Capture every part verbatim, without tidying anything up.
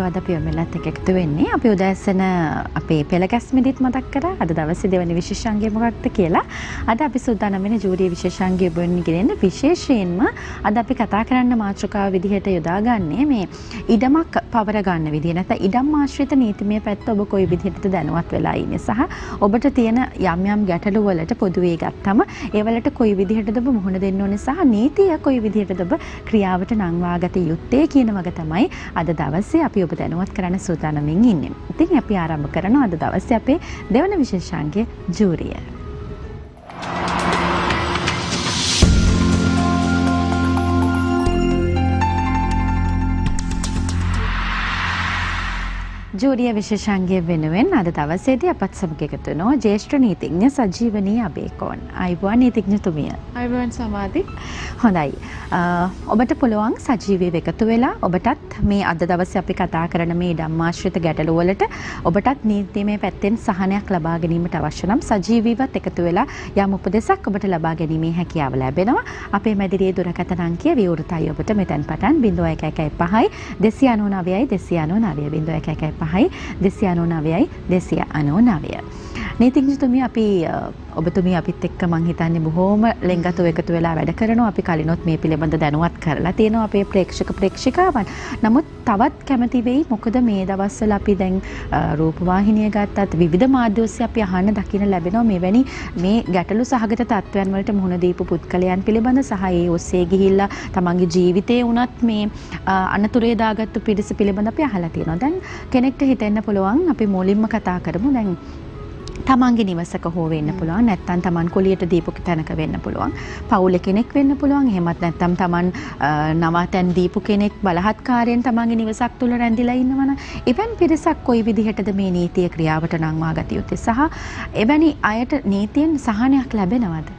අද අපි ඔයමලත් එක්ක එකතු වෙන්නේ. අපි උදෑසන අපේ පෙළගැස්මෙදිත් මතක් කරා අද දවසේ දෙවැනි විශේෂාංගය මොකක්ද කියලා. අද අපි සූදානම් වෙන ජූරිය විශේෂාංගය ඔබෙන් ගෙනෙන්න විශේෂයෙන්ම අද අපි කතා කරන්න මාතෘකාව විදිහට යොදාගන්නේ මේ ඉඩමක් පවර ගන්න විදිහ. නැත්නම් ඉඩම් ආශ්‍රිත නීතිමය පැත්ත ඔබ කොයි විදිහටද දැනුවත් වෙලා ඉන්නේ සහ ඔබට තියෙන යම් යම් ගැටලු වලට පොදුවේ ගත්තම ඒ වලට කොයි විදිහටද ඔබ මුහුණ දෙන්න ඕනේ සහ නීතිය කොයි විදිහටද ඔබ ක්‍රියාවට නංවාගත යුත්තේ කියන වගේ තමයි අද දවසේ අපි ඔබ දැනුවත් කරන්න සූදානම්ින් ඉන්නේ. ඉතින් අපි ආරම්භ කරනවා අද දවසේ අපේ දෙවන විශේෂාංගය ජූරිය. ජූරිය විශේෂාංගය වෙනුවෙන් අද දවසේදී අපත් සමග එකතු වෙනවා ජ්‍යෙෂ්ඨ නීතිඥ සජීවනී අබේකෝන්. ආයුබෝවන් නීතිඥතුමිය. ආයුබෝවන් සමාධි. හොඳයි. ඔබට පුළුවන් සජීවීව එකතු වෙලා ඔබටත් මේ අද දවසේ අපි කතා කරන මේ ධම්මාශ්‍රිත ගැටලු වලට ඔබටත් නීතිමය පැත්තෙන් සහනයක් ලබා ගැනීමට අවශ්‍ය නම් සජීවීවත් එකතු වෙලා යම් උපදෙසක් ඔබට ලබා ගැනීමේ හැකියාව ලැබෙනවා. අපේ මැදිරියේ දුරකථන අංකය විවෘතයි ඔබට මෙතෙන් පටන් zero one one five පහයි දෙසිය අනූ නවයයි දෙසිය අනූ නවයයි zero one one five පහයි දෙසිය අනූ නවයයි දෙසිය අනූ නවය. නීතිඥතුමිය අපි ඔබතුමිය අපිත් එක්ක මං හිතන්නේ බොහොම ලෙන්ගතුව එකතු වෙලා වැඩ කරනවා. අපි කලිනොත් මේ පිළිබඳ දැනුවත් කරලා තියෙනවා අපේ ප්‍රේක්ෂක ප්‍රේක්ෂිකාවන්. නමුත් තවත් කැමති වෙයි මොකද මේ දවස්වල අපි දැන් රූපවාහිනිය ගත්තත් විවිධ මාධ්‍ය ඔස්සේ අපි අහන්න දකින්න ලැබෙනවා මෙවැනි මේ ගැටලු සහගත තත්ත්වයන් වලට මුහුණ දීපු පුද්ගලයන් පිළිබඳ සහ ඒ ඔස්සේ ගිහිල්ලා තමන්ගේ ජීවිතේ උනත් මේ අනතුරේ දාගත්තු පිරිස පිළිබඳ අපි අහලා තියෙනවා. දැන් කෙනෙක්ට හිතෙන්න පුළුවන් අපි මුලින්ම කතා කරමු දැන් තමන්ගේ නිවසක හෝ වෙන්න පුළුවන් නැත්නම් තමන් කුලියට දීපු තැනක වෙන්න පුළුවන් පවුලේ කෙනෙක් වෙන්න පුළුවන් එහෙමත් නැත්නම් තමන් නවාතැන් දීපු කෙනෙක් බලහත්කාරයෙන් තමන්ගේ නිවසක් තුල රැඳිලා ඉන්නවනම් එවැනි පිරිසක් කොයි විදිහටද මේ නීතිය ක්‍රියාවට නංවා ගත යුත්තේ සහ එවැනි අයට නීතියෙන් සහනයක් ලැබෙනවද?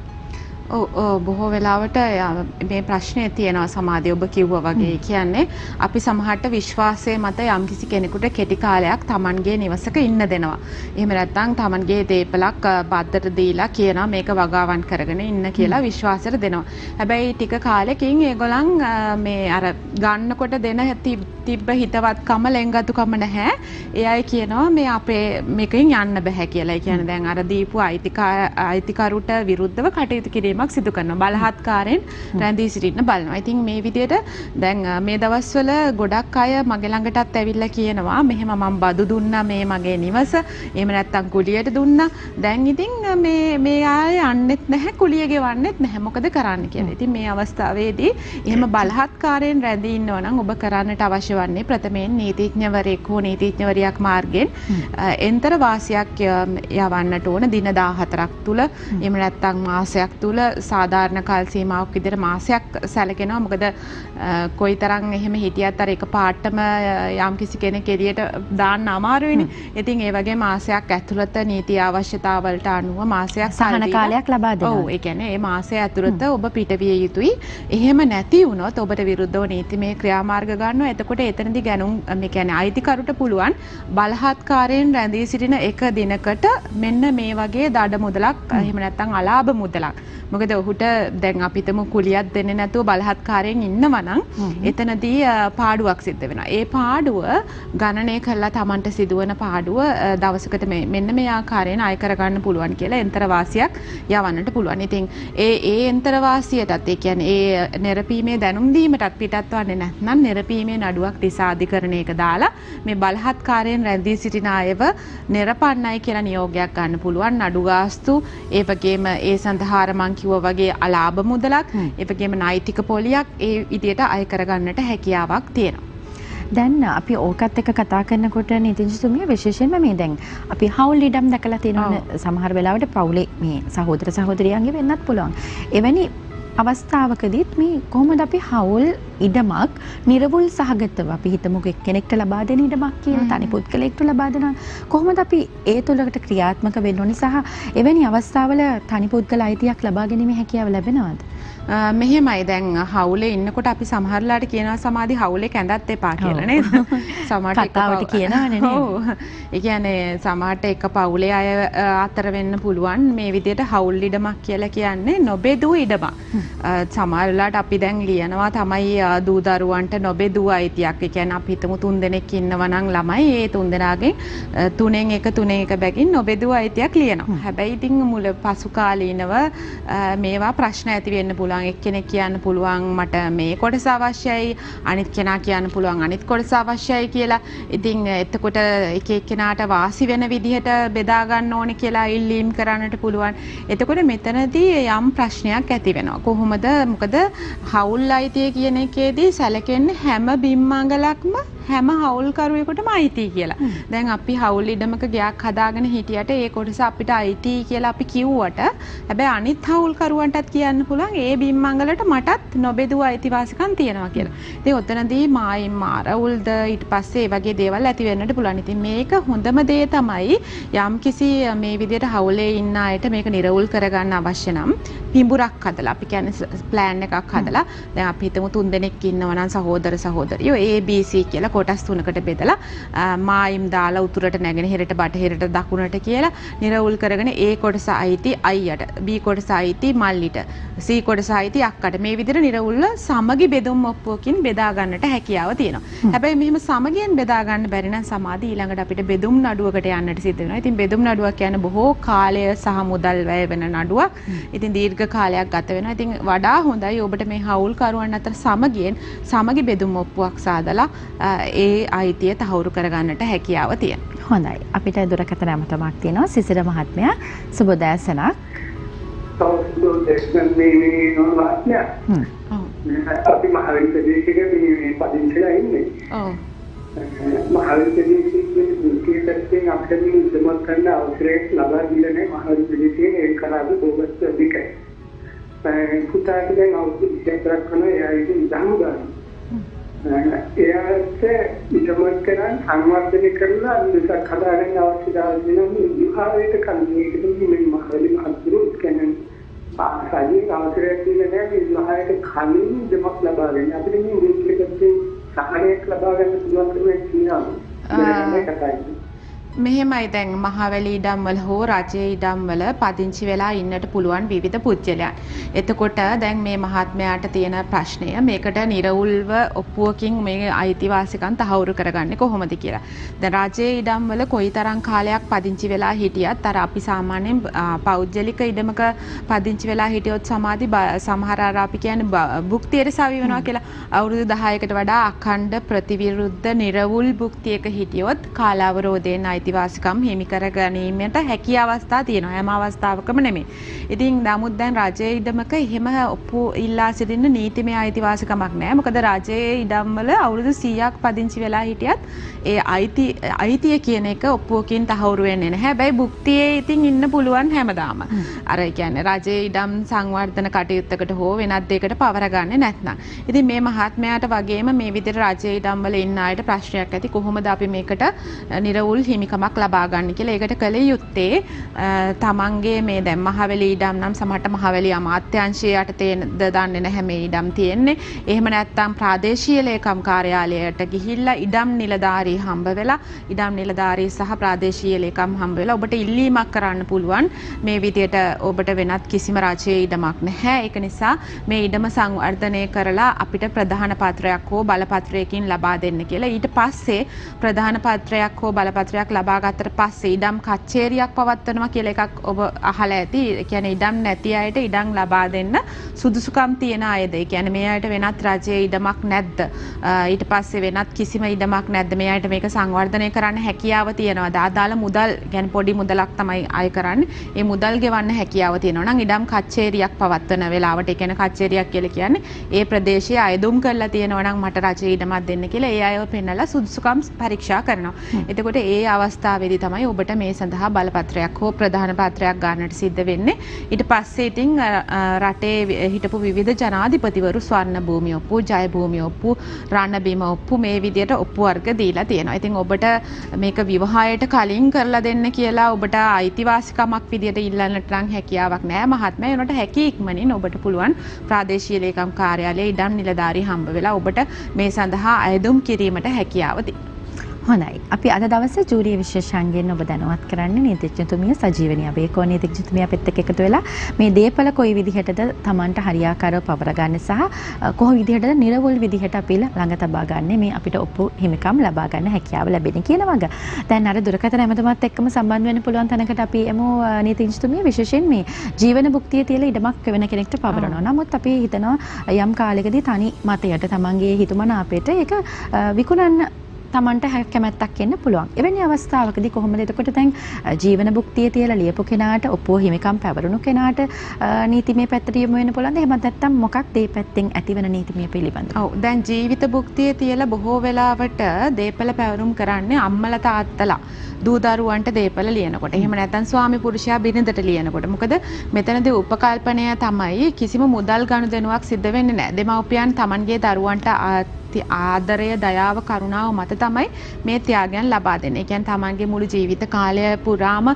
ඔව් බොහෝ වෙලාවට මේ ප්‍රශ්නේ තියෙනවා සමාධිය ඔබ කිව්වා වගේ. කියන්නේ අපි සමහරට විශ්වාසයේ මත යම්කිසි කෙනෙකුට කෙටි කාලයක් Tamanගේ නිවසක ඉන්න දෙනවා. එහෙම නැත්නම් Tamanගේ දේපලක් බද්දට දීලා කියනවා මේක වගාවන් කරගෙන ඉන්න කියලා විශ්වාසයට දෙනවා. හැබැයි ටික කාලෙකින් ඒගොල්ලන් මේ අර ගන්නකොට දෙන තිබ්බ හිතවත්කම ලෙන්ගතුකම නැහැ. ඒ අය කියනවා මේ අපේ මේකෙන් යන්න බෑ කියලා. ඒ කියන්නේ දැන් අර දීපු අයිතිකරුට විරුද්ධව කටයුතු කිරීම සිදු කරනවා. බලහත්කාරයෙන් රැඳී සිටින්න බලනවා. ඉතින් මේ විදිහට දැන් මේ දවස්වල ගොඩක් අය මගේ ළඟටත් ඇවිල්ලා කියනවා මෙහෙම මම බදු දුන්නා මේ මගේ නිවස. එහෙම නැත්නම් කුලියට දුන්නා. දැන් ඉතින් මේ මේ ආයේ යන්නෙත් නැහැ කුලිය ගෙවන්නෙත් නැහැ. මොකද කරන්න කියලා. ඉතින් මේ අවස්ථාවේදී එහෙම බලහත්කාරයෙන් රැඳී ඉන්නවා නම් ඔබ කරන්නට අවශ්‍ය වන්නේ ප්‍රථමයෙන් නීතිඥවරයෙක් හෝ නීතිඥවරියක් මාර්ගයෙන් එන්තර වාසියක් යවන්නට ඕන දින දාහතරක් තුල. එහෙම නැත්නම් මාසයක් තුල සාධාරණ කාල සීමාවක් විදිහට මාසයක් සැලකෙනවා. මොකද කොයිතරම් එහෙම හිටියත් අර එක පාටම යම් කිසි කෙනෙක් එළියට දාන්න අමාරුයිනේ. ඉතින් ඒ වගේ මාසයක් ඇතුළත නීති අවශ්‍යතාවලට අනුව මාසයක් සහන කාලයක් ලබා දෙනවා. ඔව් ඒ කියන්නේ මේ මාසය ඇතුළත ඔබ පිටවිය යුතුයි. එහෙම නැති වුණොත් ඔබට විරුද්ධව නීතිමය ක්‍රියාමාර්ග ගන්නවා. එතකොට එතනදී ගැනුම් මේ කියන්නේ අයිතිකරුට පුළුවන් බලහත්කාරයෙන් රැඳී සිටින එක දිනකට මෙන්න මේ වගේ දඩ මුදලක් එහෙම නැත්නම් අලාභ මුදලක්. මොකද ඔහුට දැන් අපිටම කුලියක් දෙන්නේ නැතුව බලහත්කාරයෙන් ඉන්නවා නම් එතනදී පාඩුවක් සිද්ධ වෙනවා. ඒ පාඩුව ගණනය කරලා Tamanට සිදුවන පාඩුව දවසකට මෙන්න මේ ආකාරයෙන් අය කරගන්න පුළුවන් කියලා එන්තර වාසියක් යවන්නට පුළුවන්. ඉතින් ඒ ඒ එන්තර වාසියටත් ඒ කියන්නේ ඒ නිරපීමේ දැනුම් දීමටත් පිටත් වන්නේ නැත්නම් නිරපීමේ නඩුවක් දිසාධිකරණයක දාලා මේ බලහත්කාරයෙන් රැඳී සිටින අයව නිරපන්නයි කියලා නියෝගයක් ගන්න පුළුවන්. නඩු ගාස්තු ඒ වගේම ඒ සඳහා මං කිව්වා වගේ අලාභ මුදලක් ඒ වගේම නෛතික පොලියක් ඒ විදියට අය කරගන්නට හැකියාවක් තියෙනවා. දැන් අපි ඕකත් එක්ක කතා කරනකොට නීතිඥතුමිය විශේෂයෙන්ම මේ දැන් අපි හවුල් ඉඩම් දැකලා තියෙනවනේ සමහර වෙලාවට පවුලේ මේ සහෝදර සහෝදරියන්ගේ වෙන්නත් පුළුවන්. එවැනි අවස්ථාවකදීත් මේ කොහොමද අපි හවුල් ඉඩමක් නිර්වුල් සහගතව අපි හිතමු එක්කෙනෙක්ට ලබා දෙන ඉඩමක් කියලා තනි පුද්ගලයෙක්ට ලබා දෙනවා කොහොමද අපි ඒ තුලකට ක්‍රියාත්මක වෙන්න ඕනේ සහ එවැනි අවස්ථාවල තනි පුද්ගල අයිතියක් ලබා ගැනීමේ හැකියාව ලැබෙනවද? මෙහෙමයි දැන් හවුලේ ඉන්නකොට අපි සමහරලාට කියනවා සමාධි හවුලේ කැඳත් එපා කියලා නේද? සමහරට කතාවට කියනවනේ නේද? ඔව්. ඒ කියන්නේ සමහරට එක පවුලේ අය අතර වෙන්න පුළුවන් මේ විදිහට හවුල් ඉඩමක් කියලා කියන්නේ නොබෙදූ ඉඩමක්. සමහරලාට අපි දැන් ලියනවා තමයි දූ දරුවන්ට නොබෙදූ අයිතියක්. ඒ කියන්නේ අපි හිතමු තුන් දෙනෙක් ඉන්නවා නම් ළමයි ඒ තුන් දෙනාගෙන් තුනෙන් එක තුනෙන් එක බැගින් නොබෙදූ අයිතියක් ලියනවා. හැබැයි ඉතින් මුල පසු කාලීනව මේවා ප්‍රශ්න ඇති වෙන්න පුළුවන්. එක්කෙනෙක් කියන්න පුළුවන් මට මේ කොටස අවශ්‍යයි, අනිත් කෙනා කියන්න පුළුවන් අනිත් කොටස අවශ්‍යයි කියලා. ඉතින් එතකොට එක එක්කෙනාට වාසි වෙන විදිහට බෙදා ගන්න ඕනේ කියලා ඉල්ලීම් කරන්නට පුළුවන්. එතකොට මෙතනදී යම් ප්‍රශ්නයක් ඇති වෙනවා. කොහොමද? මොකද හවුල් අයිතිය කියන එකේදී සැලකෙන්නේ හැම බිම්මංගලක්ම හැම හවුල්කරුවෙකුටම අයිති කියලා. දැන් අපි හවුල් ඉඩමක ගයක් හදාගෙන හිටියට ඒ කොටස අපිට අයිති කියලා අපි කිව්වට හැබැයි අනිත් හවුල්කරුවන්ටත් කියන්න පුළුවන් ඒ බිම්මංගලට මටත් නොබෙදුව අයිතිවාසිකම් තියෙනවා කියලා. ඉතින් ඔතනදී මායිම් මාරවුල්ද ඊට පස්සේ ඒ වගේ දේවල් ඇති වෙන්නට පුළුවන්. ඉතින් මේක හොඳම දේ තමයි යම්කිසි මේ විදිහට හවුලේ ඉන්න අයට මේක නිරවුල් කරගන්න අවශ්‍ය නම් පිඹුරක් හදලා අපි කියන්නේ ප්ලෑන් එකක් හදලා දැන් අපි හිතමු තුන් දෙනෙක් ඉන්නවා නම් සහෝදර සහෝදරියෝ A B C කියලා කොටස් තුනකට බෙදලා මායිම් දාලා උතුරට නැගෙනහිරට බටහිරට දකුණට කියලා නිරවුල් කරගෙන A කොටස අයිති අයියට, B කොටස අයිති මල්ලිට, C කොටස අයිති අක්කට. මේ විදිහට නිරවුල්ව සමගි බෙදුම් ඔප්පුවකින් බෙදා ගන්නට හැකියාව තියෙනවා. හැබැයි මෙහෙම සමගියෙන් බෙදා ගන්න බැරි නම් සමාධි ඊළඟට අපිට බෙදුම් නඩුවකට යන්නට සිද්ධ වෙනවා. ඉතින් බෙදුම් නඩුවක් කියන්නේ බොහෝ කාලය සහ මුදල් වැය වෙන නඩුවක්. ඉතින් දීර්ඝ කාලයක් ගත වෙනවා. ඉතින් වඩා හොඳයි ඔබට මේ හවුල්කරුවන් අතර සමගියෙන් සමගි බෙදුම් ඔප්පුවක් සාදලා ඒ අයිතිය තහවුරු කරගන්නට හැකියාව තියෙනවා. හොඳයි. අපිට දුරකථන ඇමතුමක් තියෙනවා. සිසිර මහත්මයා සුබ දැසනක්. අපි මහවැලි ප්‍රදේශයේ මේ පදිංචිලා ඉන්නේ. ඔව්. මහවැලි ප්‍රදේශයේ දුකේ පැත්තෙන් අපිට මේ උදමක් කරන්න අවසරයක් ලබා දීලා නැහැ. මහවැලි ප්‍රදේශයේ ඒ කරාද බොහොමත් අධිකයි. පුතාට දැන් අවුරුදු විස්සක් කරන එයා ඉතින් ඉඳන් ගන්න. එයාට ඉදමක් කරන් සංවර්ධනය කරලා විදක් හදාගන්න අවශ්‍යතාවය වෙනවා. විහාරයට කල්පිතකදී මේ මහවැලි මහතුරු කියන්නේ පාසලේ අවසරයක් දීලා නැහැ. මේ විහාරයට කලින් ඉදමක් ලබා ගන්න. අපිට මේ විශ්ලේෂකත්වයේ සහනයක් ලබා ගන්න පුළුවන් කියනවා. මෙහෙමයි දැන් මහවැලි ඉඩම්වල හෝ රජයේ ඉඩම්වල පදිංචි වෙලා ඉන්නට පුළුවන් විවිධ පුද්ගලයන්. එතකොට දැන් මේ මහත්මයාට තියෙන ප්‍රශ්නය මේකට නිරවුල්ව ඔප්පුවකින් මේ අයිතිවාසිකම් තහවුරු කරගන්නේ කොහොමද කියලා. දැන් රජයේ ඉඩම්වල කොයිතරම් කාලයක් පදිංචි වෙලා හිටියත් අර අපි සාමාන්‍යයෙන් පෞද්ගලික ඉඩමක පදිංචි වෙලා හිටියොත් සමාධි සමහර අර අපි කියන්නේ භුක්තියට සවි වෙනවා කියලා අවුරුදු දහයකට වඩා අඛණ්ඩ ප්‍රතිවිරුද්ධ නිරවුල් භුක්තියක හිටියොත් කාලාවරෝධයෙන් අයිතිවාසිකම් හිමි කර ගැනීමට හැකි අවස්ථා තියෙනවා. හැම අවස්ථාවකම නෙමෙයි. ඉතින් නමුත් දැන් රජයේ ඉඩමක එහෙම ඔප්පු ඉල්ලා සිටින්න නීතිමය අයිතිවාසිකමක් නැහැ. මොකද රජයේ ඉඩම්වල අවුරුදු සීයක් පදිංචි වෙලා හිටියත් ඒ අයිති අයිතිය කියන එක ඔප්පුවකින් තහවුරු වෙන්නේ නැහැ. හැබැයි භුක්තියේ ඉතින් ඉන්න පුළුවන් හැමදාම. අර කියන්නේ රජයේ ඉඩම් සංවර්ධන කටයුත්තකට හෝ වෙනත් දෙයකට පවර ගන්නේ නැත්නම්. ඉතින් මේ මහත්මයාට වගේම මේ විදිහට රජයේ ඉඩම්වල ඉන්න අයට ප්‍රශ්නයක් ඇති. කොහොමද අපි මේකට නිරවුල් හිමිකමක් ලබා ගන්න කියලා. ඒකට කළ යුත්තේ තමන්ගේ මේ දැන් මහවැලි ඉඩම් නම් සමහරට මහවැලි අමාත්‍යාංශය යටතේ දන්නේ නැහැ මේ ඉඩම් තියෙන්නේ. එහෙම නැත්නම් ප්‍රාදේශීය ලේකම් කාර්යාලයට ගිහිල්ලා ඉඩම් නිලධාරී හම්බ වෙලා ඉඩම් නිලධාරී සහ ප්‍රාදේශීය ලේකම් හම්බ වෙලා ඔබට ඉල්ලීමක් කරන්න පුළුවන්. මේ විදියට ඔබට වෙනත් කිසිම රාජ්‍යයේ ඉඩමක් නැහැ. ඒක නිසා මේ ඉඩම සංවර්ධනය කරලා අපිට ප්‍රධාන පත්‍රයක් හෝ බලපත්‍රයකින් ලබා දෙන්න කියලා. ඊට පස්සේ ප්‍රධාන පත්‍රයක් හෝ බලපත්‍රයක් ලබා ගත්තට පස්සේ ඉඩම් කච්චේරියක් පවත්වනවා කියලා එකක් ඔබ අහලා ඇති. ඒ කියන්නේ ඉඩම් නැති අයට ඉඩම් ලබා දෙන්න සුදුසුකම් තියන අයද. ඒ කියන්නේ මේ අයට වෙනත් රජයේ ඉඩමක් නැද්ද? ඊට පස්සේ වෙනත් කිසිම ඉඩමක් නැද්ද? මේ අයට මේක සංවර්ධනය කරන්න හැකියාව තියෙනවද? අදාළ මුදල් කියන්නේ පොඩි මුදලක් තමයි අය කරන්නේ. ඒ මුදල් ගෙවන්න හැකියාව තියෙනවා නම් ඉඩම් කච්චේරියක් පවත්වන වෙලාවට, ඒ කියන්නේ කච්චේරියක් කියලා කියන්නේ ඒ ප්‍රදේශයේ අයදුම් කරලා තියෙනවා නම් මට රජයේ ඉඩමක් දෙන්න කියලා ඒ අයව පෙන්නලා සුදුසුකම් පරීක්ෂා කරනවා. එතකොට ඒ අවස්ථාවේදී තමයි ඔබට මේ සඳහා බලපත්‍රයක් හෝ ප්‍රධාන පත්‍රයක් ගන්නට සිද්ධ වෙන්නේ. ඊට පස්සේ ඉතින් රටේ හිටපු විවිධ ජනාධිපතිවරු ස්වර්ණ භූමිය ඔප්පු, ජය භූමිය ඔප්පු, රණ බිම ඔප්පු මේ විදියට ඔප්පු වර්ග දීලා තියෙනවා. ඉතින් ඔබට මේක විවාහයට කලින් කරලා දෙන්න කියලා ඔබට අයිතිවාසිකමක් විදියට ඉල්ලන්නට නම් හැකියාවක් නැහැ මහත්මයා. ඒනට හැකි ඉක්මනින් ඔබට පුළුවන් ප්‍රාදේශීය ලේකම් කාර්යාලයේ ඉඩම් නිලධාරී හම්බ වෙලා ඔබට මේ සඳහා අයදුම් කිරීමට හැකියාව තියෙනවා. හොඳයි. අපි අද දවසේ ජූරිය විශේෂාංගයෙන් ඔබ දැනුවත් කරන්නේ නීතිඥතුමිය සජීවනී අබේකෝ නීතිඥතුමිය අපිත් එක්ක එකතු වෙලා මේ දේපල කොයි විදිහටද Tamanට හරියාකාරව පවර ගන්න සහ කොහොම විදිහටද නිර්වෘල් විදිහට අපි ළඟ තබා ගන්න මේ අපිට ඔප්පු හිමිකම් ලබා ගන්න හැකියාව ලැබෙන කියන වග. දැන් අර දුරකථන ඇමතුමත් එක්කම සම්බන්ධ වෙන්න පුළුවන් තැනකට අපි එමු නීතිඥතුමිය විශේෂයෙන් මේ ජීවන භුක්තිය තියලා ඉඩමක් වෙන කෙනෙක්ට පවරනවා. නමුත් අපි හිතනවා යම් කාලයකදී තනි මතයට Tamanගේ හිතුමනාපයට ඒක විකුණන්න තමන්ට කැමැත්තක් එන්න පුළුවන්. එවැනි අවස්ථාවකදී කොහොමද එතකොට දැන් ජීවන භුක්තිය තියලා ලියපු කෙනාට ඔප්පුව හිමිකම් පැවරුණු කෙනාට නීතිමය පැත්තට යොමු වෙන්න පුළුවන්ද? එහෙමත් නැත්නම් මොකක්ද මේ පැත්තෙන් ඇතිවන නීතිමය පිළිබඳව? ඔව් දැන් ජීවිත භුක්තිය තියලා බොහෝ වෙලාවට දේපල පැවරුම් කරන්නේ අම්මලා තාත්තලා දූ දරුවන්ට දේපල ලියනකොට. එහෙම නැත්නම් ස්වාමි පුරුෂයා බිරිඳට ලියනකොට. මොකද මෙතනදී උපකල්පනය තමයි කිසිම මුදල් ගනුදෙනුවක් සිද්ධ වෙන්නේ නැහැ. දෙමව්පියන් Tamanගේ දරුවන්ට ආදරය දයාව කරුණාව මත තමයි මේ ත්‍යාගයන් ලබා දෙන්නේ. ඒ කියන්නේ තමන්ගේ මුළු ජීවිත කාලය පුරාම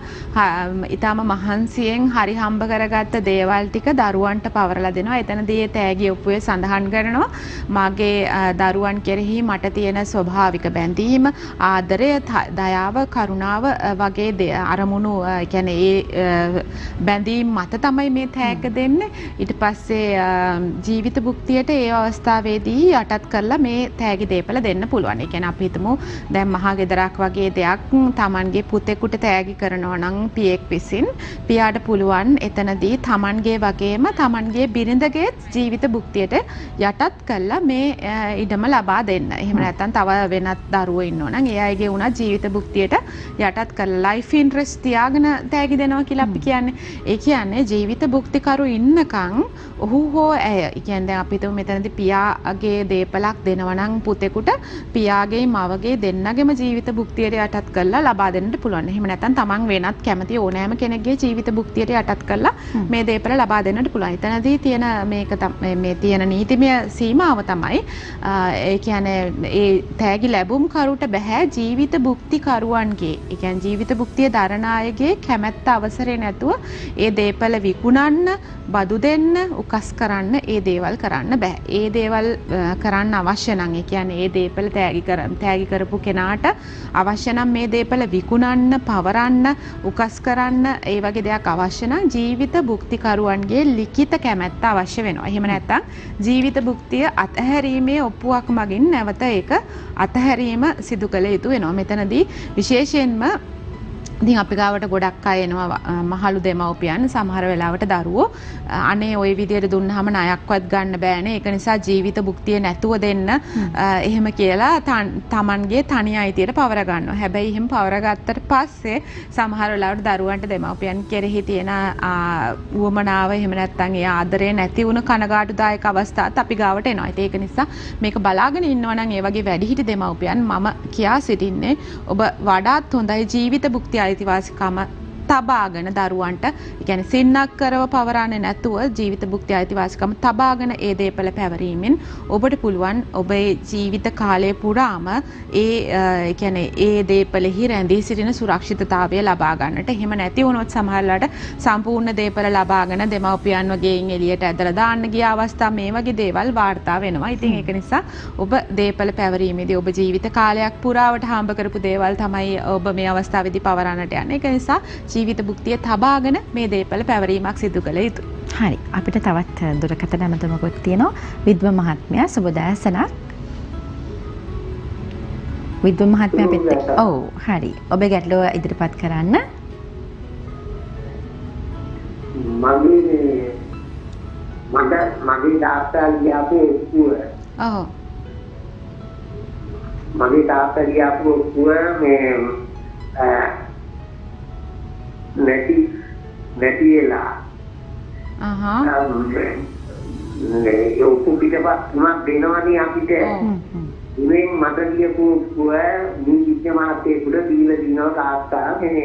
ඊටම මහන්සියෙන් හරි හම්බ කරගත්ත දේවල් ටික දරුවන්ට පවරලා දෙනවා. එතනදී ඒ තෑගි ඔප්පුවේ සඳහන් කරනවා මගේ දරුවන් කෙරෙහි මට තියෙන ස්වභාවික බැඳීම, ආදරය, දයාව, කරුණාව වගේ අරමුණු ඒ කියන්නේ ඒ බැඳීම් මත තමයි මේ තෑග්ග දෙන්නේ. ඊට පස්සේ ජීවිත භුක්තියට ඒ අවස්ථාවේදී යටත් කරලා මේ තෑගි දේපල දෙන්න පුළුවන්. ඒ කියන්නේ අපි හිතමු දැන් මහා ගෙදරක් වගේ දෙයක් Tamanගේ පුතෙකුට තෑගි කරනවා නම් පියෙක් විසින් පියාට පුළුවන් එතනදී Tamanගේ වගේම Tamanගේ බිරිඳගේ ජීවිත භුක්තියට යටත් කරලා මේ ඉඩම ලබා දෙන්න. එහෙම නැත්නම් තව වෙනත් දරුවෝ ඉන්නෝ නම් ඒ අයගේ උනත් ජීවිත භුක්තියට යටත් කරලා ලයිෆ් ඉන්ට්‍රස්ට් තියාගෙන තෑගි දෙනවා කියලා අපි කියන්නේ. ඒ කියන්නේ ජීවිත භුක්තිකරු ඉන්නකම් ඔහු හෝ ඇය. ඒ කියන්නේ දැන් අපි හිතමු මෙතනදී පියාගේ දේපලක් දෙනවා නම් පුතෙකුට පියාගේ මවගේ දෙන්නගෙම ජීවිත භුක්තියට යටත් කරලා ලබා දෙන්නට පුළුවන්. එහෙම නැත්නම් තමන් වෙනත් කැමති ඕනෑම කෙනෙක්ගේ ජීවිත භුක්තියට යටත් කරලා මේ දේපල ලබා දෙන්නට පුළුවන්. එතනදී තියෙන මේක මේ තියෙන නීතිමය සීමාව තමයි ඒ කියන්නේ ඒ තෑගි ලැබුම් කරුට බෑ ජීවිත භුක්ති කරුවන්ගේ. ඒ කියන්නේ ජීවිත භුක්තිය දරන අයගේ කැමැත්ත අවසරේ නැතුව ඒ දේපල විකුණන්න, බදු දෙන්න, උකස් කරන්න ඒ දේවල් කරන්න බෑ. ඒ දේවල් කරන්න අවශ්‍ය නම් ඒ කියන්නේ ඒ දේපල තෑගි කර තෑගි කරපු කෙනාට අවශ්‍ය නම් මේ දේපල විකුණන්න, පවරන්න, උකස් කරන්න ඒ වගේ දෙයක් අවශ්‍ය නම් ජීවිත භුක්තිකරුවන්ගේ ලිඛිත කැමැත්ත අවශ්‍ය වෙනවා. එහෙම නැත්නම් ජීවිත භුක්තිය අතහැරීමේ ඔප්පුවක් මගින් නැවත ඒක අතහැරීම සිදු කළ යුතු වෙනවා. මෙතනදී විශේෂයෙන්ම ඉතින් අපි ගාවට ගොඩක් අය එනවා මහලු දෙමව්පියන් සමහර වෙලාවට දරුවෝ අනේ ওই විදියට දුන්නාම ණයක්වත් ගන්න බෑනේ ඒක නිසා ජීවිත භුක්තිය නැතුව දෙන්න එහෙම කියලා තමන්ගේ තනි අයිතියට පවර ගන්නවා. හැබැයි එහෙම පවර ගත්තට පස්සේ සමහර වෙලාවට දරුවන්ට දෙමව්පියන් කෙරෙහි තියෙන උවමනාව එහෙම නැත්නම් ඒ ආදරය නැති වුණ කනගාටුදායක අවස්ථාත් අපි ගාවට එනවා. ඒක නිසා මේක බලාගෙන ඉන්නවා නම් ඒ වගේ වැඩිහිටි දෙමව්පියන් මම කියා සිටින්නේ ඔබ වඩාත් හොඳයි ජීවිත භුක්තිය අයිතිවාසිකම තබාගෙන දරුවන්ට ඒ කියන්නේ සින්නක් කරව පවරන්නේ නැතුව ජීවිත භුක්ති අයිතිවාසිකම තබාගෙන ඒ දේපල පැවරීමෙන් ඔබට පුළුවන් ඔබේ ජීවිත කාලය පුරාම ඒ ඒ කියන්නේ ඒ දේපලෙහි රැඳී සිටින සුරක්ෂිතතාවය ලබා ගන්නට. එහෙම නැති වුණොත් සමහරවිට සම්පූර්ණ දේපල ලබාගෙන දෙමව්පියන් වගේන් එළියට ඇදලා දාන්න ගිය අවස්ථා මේ වගේ දේවල් වාර්තා වෙනවා. ඉතින් ඒක නිසා ඔබ දේපල පැවරීමේදී ඔබ ජීවිත කාලයක් පුරාවට හම්බ කරපු දේවල් තමයි ඔබ මේ අවස්ථාවේදී පවරන්නට යන්නේ. ඒක නිසා ජීවිත භුක්තිය තබාගෙන මේ දේපල පැවරීමක් සිදු කළ යුතුයි. හරි. අපිට තවත් දුරකථන ඇමතුමකුත් තියෙනවා. විද්ව මහත්මයා සුබ දෑසනක්. විද්ව මහත්මයා පිට. ඔව් හරි. ඔබේ ගැටලුව ඉදිරිපත් කරන්න. මගේ මට මගේ තාත්තා ගියාපු ඔක්කුව. ඔව්. මගේ තාත්තා ගියාපු ඔක්කුව මේ නැති නැති වෙලා අහහ නේ ඔක්කො පිටපත් තුනක් දෙනවනේ අපිට ඉතින් මට කියපු පුව නිවිච්ච මාතේ කුඩ දීලා දිනවා තාත්තා මේ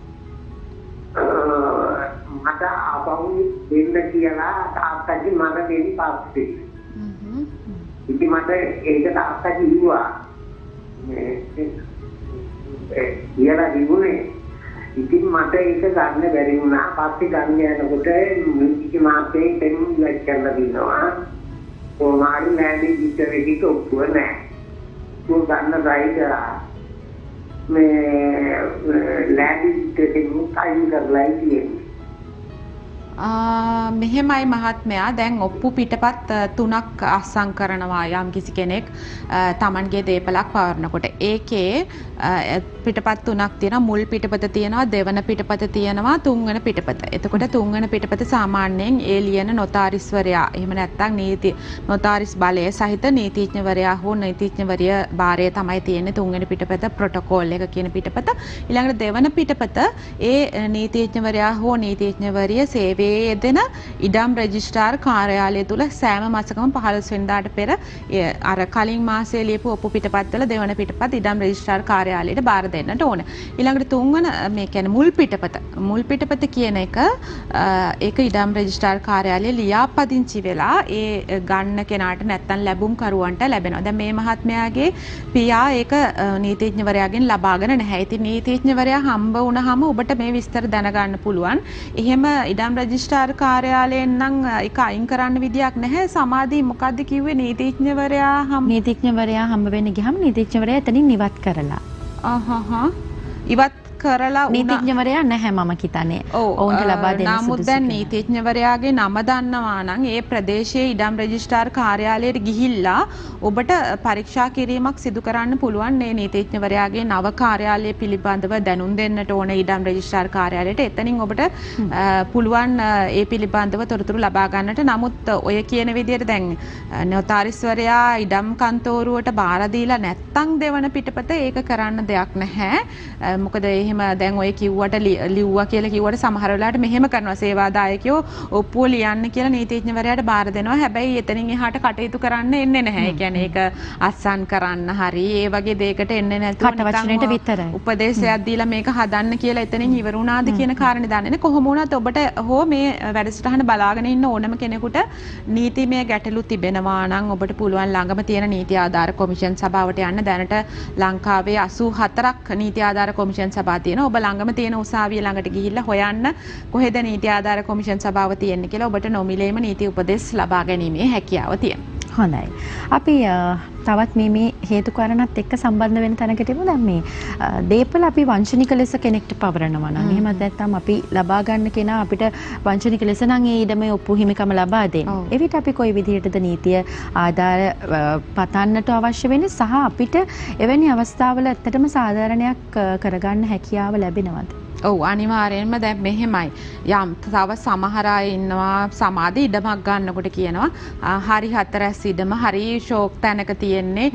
මට ආපහු දෙන්න කියලා තාත්තාගේ මට දෙවි පාස්සේ ඉතින් මට ඒක තාත්තා කිව්වා මේ ඒ කියලා දිනුනේ ඉතින් මට ඒක ගන්න බැරි වුණා. පස්සේ ගන්න යනකොට නිවිච්ච මාතේ දෙන්න ඉවත් කරලා දිනවා. කොමාරි නෑනේ විතර එකක ඔක්කොම නෑ. කො ගන්න රයි කරා. මේ ලෑන්ඩින් එකකින් අයින් කරලා තියෙන්නේ. මෙහෙමයි මහත්මයා දැන් ඔප්පු පිටපත් තුනක් අස්සම් කරනවා යම් කිසි කෙනෙක් තමන්ගේ දේපලක් පවරනකොට ඒකේ පිටපත් තුනක් තියෙනවා මුල් පිටපත තියෙනවා දෙවන පිටපත තියෙනවා තුන්වන පිටපත. එතකොට තුන්වන පිටපත සාමාන්‍යයෙන් ඒ ලියන නොතාරිස්වරයා එහෙම නැත්නම් නීති නොතාරිස් බලය සහිත නීතිඥවරයා හෝ නීතිඥවරිය භාරය තමයි තියෙන්නේ තුන්වන පිටපත ප්‍රොටෝකෝල් එක කියන පිටපත. ඊළඟට දෙවන පිටපත ඒ නීතිඥවරයා හෝ නීතිඥවරිය සේවයේ යෙදෙන ඉඩම් රෙජිස්ට්‍රාර් කාර්යාලය තුල සෑම මාසකම පහළොස් වෙනිදාට පෙර අර කලින් මාසයේ ලියපු ඔප්පු පිටපත්වල දෙවන පිටපත් ඉඩම් රෙජිස්ට්‍රාර් කාර්යාලයට බාර දෙන්නට ඕන. ඊළඟට තුන්වන මේ කියන්නේ මුල් පිටපත. මුල් පිටපත කියන එක ඒක ඉඩම් රෙජිස්ට්‍රාර් කාර්යාලයේ ලියාපදිංචි වෙලා ඒ ගන්න කෙනාට නැත්තම් ලැබුම් කරුවන්ට ලැබෙනවා. දැන් මේ මහත්මයාගේ පියා ඒක නීතිඥවරයාගෙන් ලබාගෙන නැහැ. ඉතින් නීතිඥවරයා හම්බ වුණාම ඔබට මේ විස්තර දැනගන්න පුළුවන්. එහෙම ඉඩම් රෙජිස්ට්‍රාර් කාර්යාලයෙන් නම් ඒක අයින් කරන්න විදියක් නැහැ. සමාධි මොකද්ද කිව්වේ නීතිඥවරයා හම් නීතිඥවරයා හම්බ වෙන්න ගියාම නීතිඥවරයා එතනින් ඉවත් කරලා. අහහ ඉවත් කරලා නීතිඥවරයා නැහැ මම හිතන්නේ. ඔවුන්ට ලබා දෙන්න සුදුසු. නමුත් දැන් නීතිඥවරයාගේ නම දන්නවා නම් ඒ ප්‍රදේශයේ ඉඩම් රෙජිස්ට්‍රාර් කාර්යාලයට ගිහිල්ලා ඔබට පරීක්ෂා කිරීමක් සිදු කරන්න පුළුවන්. මේ නීතිඥවරයාගේ නව කාර්යාලය පිළිබඳව දැනුම් දෙන්නට ඕන ඉඩම් රෙජිස්ට්‍රාර් කාර්යාලයට. එතනින් ඔබට පුළුවන් ඒ පිළිබඳව තොරතුරු ලබා ගන්නට. නමුත් ඔය කියන විදිහට දැන් නොතාරිස්වරයා ඉඩම් කන්තෝරුවට බාර දීලා නැත්තම් දෙවන පිටපත ඒක කරන්න දෙයක් නැහැ. මොකද එහෙම දැන් ඔය කිව්වට ලිව්වා කියලා කිව්වට සමහර වෙලාවට මෙහෙම කරනවා සේවාදායකයෝ ඔප්පුව ලියන්න කියලා නීතිඥවරයාට බාර දෙනවා. හැබැයි එතනින් එහාට කටයුතු කරන්න එන්නේ නැහැ. ඒ කියන්නේ ඒක අස්සන් කරන්න හරි ඒ වගේ දෙයකට එන්නේ නැතුව කටවචනයට විතරයි. උපදේශයක් දීලා මේක හදන්න කියලා එතනින් ඉවර වුණාද කියන කාරණේ දන්නේ නැහැ. කොහොම වුණත් ඔබට හෝ මේ වැඩසටහන බලාගෙන ඉන්න ඕනම කෙනෙකුට නීතිමය ගැටලු තිබෙනවා නම් ඔබට පුළුවන් ළඟම තියෙන නීති ආධාර කොමිෂන් සභාවට යන්න. දැනට ලංකාවේ අසූ හතරක් නීති ආධාර කොමිෂන් සභා තියෙනවා. ඔබ ළඟම තියෙන උසාවිය ළඟට ගිහිල්ලා හොයන්න කොහෙද නීති ආධාර කොමිෂන් සභාව තියෙන්නේ කියලා ඔබට නොමිලේම නීති උපදෙස් ලබා ගැනීමේ හැකියාව තියෙනවා. හොඳයි. අපි තවත් මේ මේ හේතු කාරණාත් එක්ක සම්බන්ධ වෙන තැනකට එමු. දැන් මේ දීපල අපි වංචනික ලෙස කෙනෙක්ට පවරනවා නම් එහෙමත් නැත්නම් අපි ලබා ගන්න කෙනා අපිට වංචනික ලෙස නම් ඒ ඉඩමේ ඔප්පු හිමිකම ලබා දෙන්නේ. එවිට අපි කොයි විදිහටද නීතිය ආධාර පතන්නට අවශ්‍ය වෙන්නේ සහ අපිට එවැනි අවස්ථාවල ඇත්තටම සාධාරණයක් කරගන්න හැකියාව ලැබෙනවද? ඔව් අනිවාර්යෙන්ම දැන් මෙහෙමයි. යම් තව සමහර අය ඉන්නවා සමාධි ඉඩමක් ගන්නකොට කියනවා හරි හතරැස් ඉඩම හරි ෂෝක් තැනක තියෙන්නේ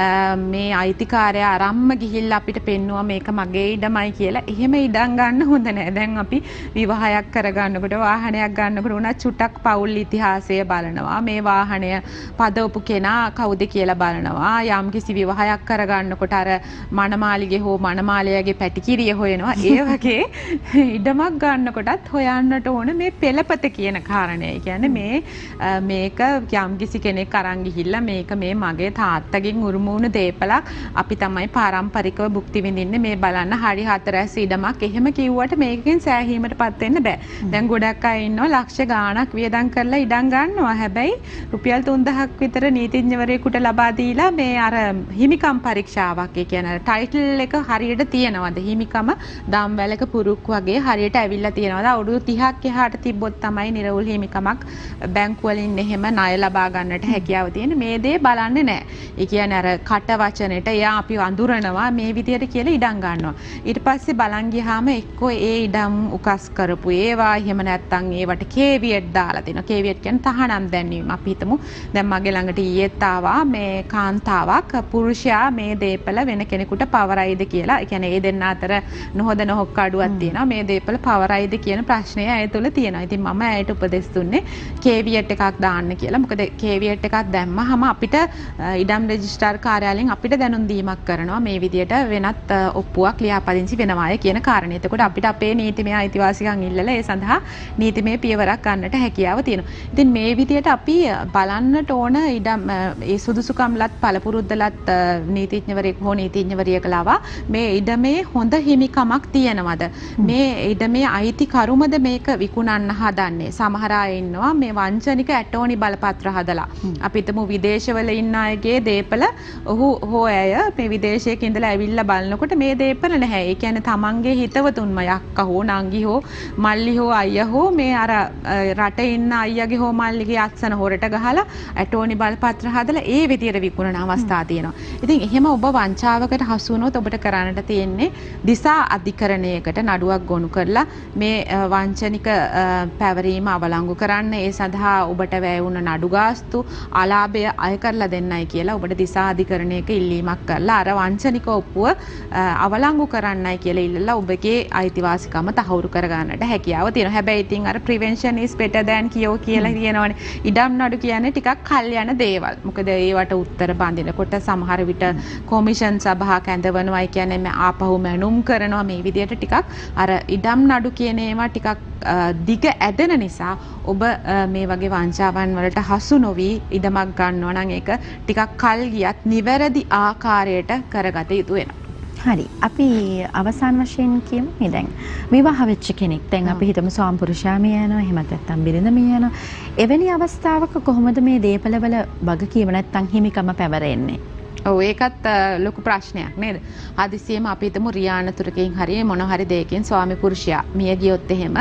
මේ අයිතිකාරයා අරම්ම ගිහිල්ලා අපිට පෙන්නුවා මේක මගේ ඉඩමයි කියලා. එහෙම ඉඩම් ගන්න හොඳ නැහැ. දැන් අපි විවාහයක් කරගන්නකොට වාහනයක් ගන්නකොට උනත් චුට්ටක් පෞල් ඉතිහාසය බලනවා. මේ වාහනය පදවපු කෙනා කවුද කියලා බලනවා. යම් කිසි විවාහයක් කරගන්නකොට අර මනමාලිගේ හෝ මනමාලයාගේ පැටිකිරිය හොයනවා. ඒ වගේ ඉඩමක් ගන්නකොටත් හොයන්නට ඕන මේ පෙළපත කියන කාරණය. ඒ කියන්නේ මේ මේක යම්කිසි කෙනෙක් අරන් ගිහිල්ලා මේක මේ මගේ තාත්තගෙන් උරුම වුණු දේපලක් අපි තමයි පාරම්පරිකව භුක්ති විඳින්නේ මේ බලන්න හරි හතරැස් ඉඩමක්. එහෙම කිව්වට මේකෙන් සෑහීමටපත් වෙන්න බෑ. දැන් ගොඩක් අය ඉන්නවා ලක්ෂ ගාණක් වියදම් කරලා ඉඩම් ගන්නවා. හැබැයි රුපියල් තුන්දහක් විතර නීතිඥවරයෙකුට ලබා දීලා මේ අර හිමිකම් පරීක්ෂාවක් ඒ කියන්නේ ටයිටල් එක හරියට තියනවද හිමිකම දම්වැලක පුරුක් වගේ හරියට ඇවිල්ලා තියෙනවද අවුරුදු තිහක් එහාට තිබ්බොත් තමයි නිරවුල් හිමිකමක් බැංකු වලින් එහෙම ණය ලබා ගන්නට හැකියාව තියෙන්නේ. මේ දේ බලන්නේ නැහැ. ඒ කියන්නේ අර කට වචනෙට එයා අපි අඳුරනවා මේ විදියට කියලා ඉඩම් ගන්නවා. ඊට පස්සේ බලන් ගියාම එක්කෝ ඒ ඉඩම් උකස් කරපු ඒවා එහෙම නැත්නම් ඒවට කේවියට් දාලා දෙනවා. කේවියට් කියන්නේ තහනම් දැන්වීම. අපි හිතමු දැන් මගේ ළඟට ඊයේත් ආවා මේ කාන්තාවක් පුරුෂයා මේ දේපල වෙන කෙනෙකුට පවරයිද කියලා. ඒ කියන්නේ ඒ දෙන්න අතර නොහොද නොහොක්ක අඩුවක් තියෙනවා. මේ දේපල පවරයිද කියන ප්‍රශ්නය ඇය තුළ තියෙනවා. ඉතින් මම ඇයට උපදෙස් දුන්නේ කේවියට් එකක් දාන්න කියලා. මොකද කේවියට් එකක් දැම්මහම අපිට ඉඩම් රෙජිස්ට්‍රාර් කාර්යාලයෙන් අපිට දැනුම් දීමක් කරනවා මේ විදියට වෙනත් ඔප්පුවක් ලියාපදිංචි වෙනවාය කියන කාරණේ. එතකොට අපිට අපේ නීතිමය අයිතිවාසිකම් ඉල්ලලා ඒ සඳහා නීතිමය පියවරක් ගන්නට හැකියාව තියෙනවා. ඉතින් මේ විදියට අපි බලන්නට ඕන ඉඩම් ඒ සුදුසුකම්ලත් පළපුරුද්දලත් නීතිඥවරයෙක් හෝ නීතිඥවරියක ලවා මේ ඉඩමේ හොඳ හිමිකමක් තියෙනවද? මේ ඉඩමේ අයිති කරුමද මේක විකුණන්න හදන්නේ. සමහර අය ඉන්නවා මේ වංචනික ඇටෝනි බලපත්‍ර හදලා. අපි හිතමු විදේශවල ඉන්න අයගේ දේපල ඔහු හෝ ඇය මේ විදේශයක ඉඳලා ඇවිල්ලා බලනකොට මේ දේපල නැහැ. ඒ කියන්නේ තමන්ගේ හිතවතුන්ම යක්කා හෝ නංගි හෝ මල්ලි හෝ අයියා හෝ මේ අර රටේ ඉන්න අයියාගේ හෝ මල්ලිගේ අත්සන හොරට ගහලා ඇටෝනි බලපත්‍ර හදලා ඒ විදියට විකුණන අවස්ථා තියෙනවා. ඉතින් එහෙම ඔබ වංචාවකට හසු වුණොත් ඔබට කරන්නට තියෙන්නේ දිසා අධිකරණයකට නඩුවක් ගොනු කරලා මේ වංචනික පැවරීම අවලංගු කරන්න, ඒ සඳහා ඔබට වැය වුණ නඩු ගාස්තු අලාභය අය කරලා දෙන්නයි කියලා ඔබට දිසා අධිකරණයක ඉල්ලීමක් කරලා අර වංචනික ඔප්පුව අවලංගු කරන්නයි කියලා ඉල්ලලා ඔබගේ අයිතිවාසිකම තහවුරු කර ගන්නට හැකියාව තියෙනවා. හැබැයි ඉතින් අර prevention is better than cure කියලා කියනවනේ. ඉඩම් නඩු කියන්නේ ටිකක් කල් යන දේවල්. මොකද ඒවට උත්තර බඳිනකොට සමහර විට කොමිෂන් සභාවක් ඇඳවනවායි කියන්නේ මේ ආපහු මැනුම් කරනවා. මේ විදිහට ටිකක් අර ඉඩම් නඩු කියන ඒවා ටිකක් දිග ඇදෙන නිසා ඔබ මේ වගේ වංචාවන් වලට හසු නොවි ඉඩමක් ගන්නවා නම් ඒක ටිකක් කල් ගියත් නිවැරදි ආකාරයට කරගත යුතු වෙනවා. හරි. අපි අවසාන වශයෙන් කියමු මේ දැන් විවාහ වෙච්ච කෙනෙක් දැන් අපි හිතමු ස්වාම පුරුෂයා මිය යනවා, එහෙමත් නැත්නම් බිරිඳ මිය යනවා. එවැනි අවස්ථාවක කොහොමද මේ දේපලවල වගකීම නැත්නම් හිමිකම පැවරෙන්නේ? ඔව් ඒකත් ලොකු ප්‍රශ්නයක් නේද? හදිසියෙම අපි හිතමු රියානතුරකින් හරි මොන හරි දෙයකින් ස්වාමි පුරුෂයා මිය ගියොත් එහෙම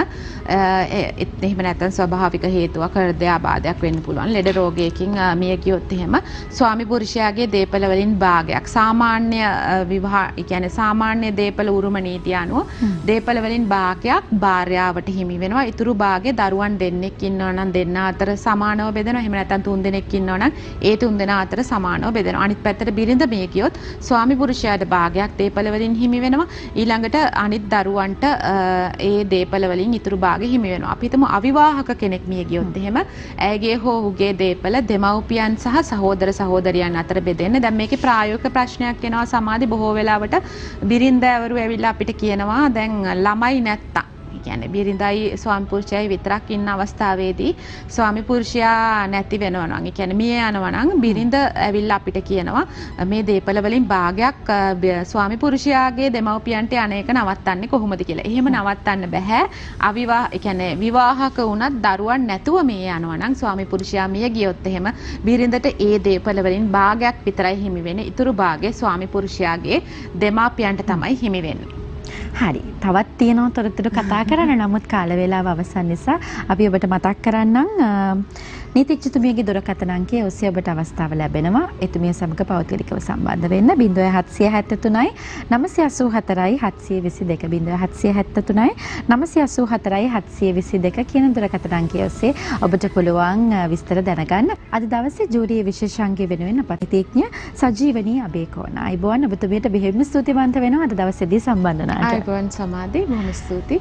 එහෙම නැත්නම් ස්වභාවික හේතුවක් හෘදයාබාධයක් වෙන්න පුළුවන්. ලෙඩ රෝගයකින් මිය ගියොත් එහෙම ස්වාමි පුරුෂයාගේ දේපල වලින් භාගයක් සාමාන්‍ය විවාහ, ඒ කියන්නේ සාමාන්‍ය දේපල උරුම නීතිය අනුව දේපල වලින් භාගයක් භාර්යාවට හිමි වෙනවා. ඊටු භාගය දරුවන් දෙන්නෙක් ඉන්නවා නම් දෙන්න අතර සමානව බෙදෙනවා. එහෙම නැත්නම් තුන් දෙනෙක් ඉන්නවා නම් ඒ තුන් දෙනා අතර සමානව බෙදෙනවා. අනිත් පැත්තට බිරිඳ මිය ගියොත් ස්වාමි පුරුෂයාට භාගයක් දේපල වලින් හිමි වෙනවා. ඊළඟට අනිත් දරුවන්ට ඒ දේපල වලින් ඉතුරු භාගෙ හිමි වෙනවා. අපි හිතමු අවිවාහක කෙනෙක් මිය ගියොත් එහෙම ඇයගේ හෝ ඔහුගේ දේපල දෙමව්පියන් සහ සහෝදර සහෝදරියන් අතර බෙදෙන්නේ. දැන් මේකේ ප්‍රායෝගික ප්‍රශ්නයක් එනවා. සමාධි බොහෝ වෙලාවට බිරිඳවරු ඇවිල්ලා අපිට කියනවා දැන් ළමයි නැත්තම්, කියන්නේ බිරිඳයි ස්වාමි පුරුෂයයි විතරක් ඉන්න අවස්ථාවේදී ස්වාමි පුරුෂයා නැති වෙනවා නම්, ඒ කියන්නේ මිය යනවා නම් බිරිඳ ඇවිල්ලා අපිට කියනවා මේ දේපල වලින් භාගයක් ස්වාමි පුරුෂයාගේ දෙමව්පියන්ට අනේක නවත්තන්නේ කොහොමද කියලා. එහෙම නවත්තන්න බෑ. අවිවාහ, ඒ කියන්නේ විවාහක වුණත් දරුවන් නැතුව මිය යනවා නම් ස්වාමි පුරුෂයා මිය ගියොත් එහෙම බිරිඳට ඒ දේපල වලින් භාගයක් විතරයි හිමි වෙන්නේ. ඊටු භාගය ස්වාමි පුරුෂයාගේ දෙමාපියන්ට තමයි හිමි වෙන්නේ. හරි. තවත් තියෙනවා තොරතුරු කතා කරන්න. නමුත් කාල වේලාව අවසන් නිසා අපි ඔබට මතක් කරන්නම් නීතිඥතුමියගේ දුරකථන අංකය ඔස්සේ ඔබට අවස්ථාව ලැබෙනවා. එතුමිය සමග පෞද්ගලිකව සම්බන්ධ වෙන්න ज़ीरो सात सात सात नौ नौ आठ चार सात दो दो ज़ीरो सात सात सात नौ नौ आठ चार सात दो दो කියන දුරකථන අංකය ඔස්සේ ඔබට පුළුවන් විස්තර දැනගන්න. අද දවසේ ජූරියේ විශේෂාංගය වෙනුවෙන් අප නීතිඥ සජීවනී අබේකෝණ අයබෝන් ඔබතුමියට බෙහෙවින්ම ස්තුතිවන්ත වෙනවා අද දවසේදී සම්බන්ධ වුණාට. අයබෝන් සමාධි බොහොම ස්තුතියි.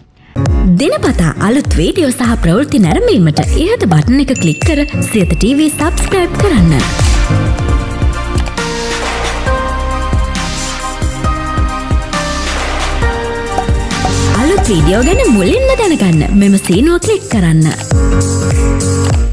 දිනපතා අලුත් වීඩියෝ සහ ප්‍රවෘත්ති නැරඹීමට ඉහත බටන් එක ක්ලික් කර සියත ටීවී සබ්ස්ක්‍රයිබ් කරන්න. අලුත් වීඩියෝ ගැන මුලින්ම දැනගන්න මෙම සීනුව ක්ලික් කරන්න.